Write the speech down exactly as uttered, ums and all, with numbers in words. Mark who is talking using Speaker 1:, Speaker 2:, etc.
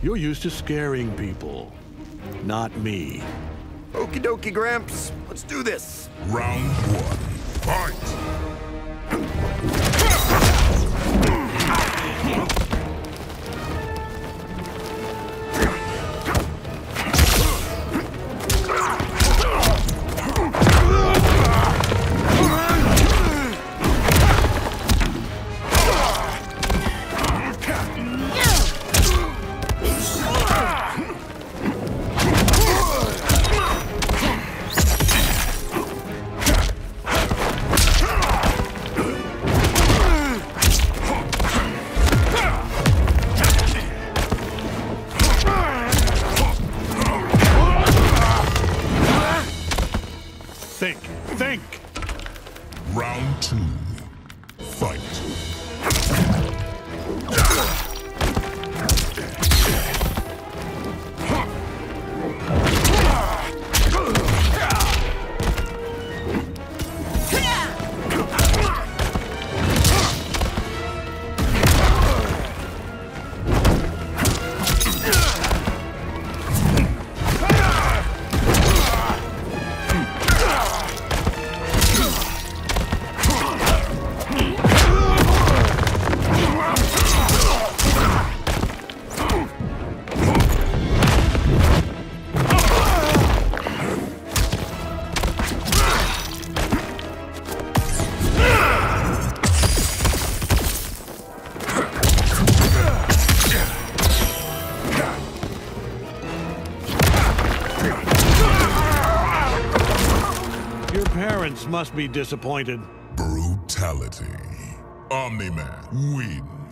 Speaker 1: You're used to scaring people, not me.
Speaker 2: Okie dokie, Gramps. Let's do this.
Speaker 3: Round one. Fight!
Speaker 1: Think, think!
Speaker 3: Round two. Fight.
Speaker 1: Your parents must be disappointed.
Speaker 3: Brutality. Omni-Man wins.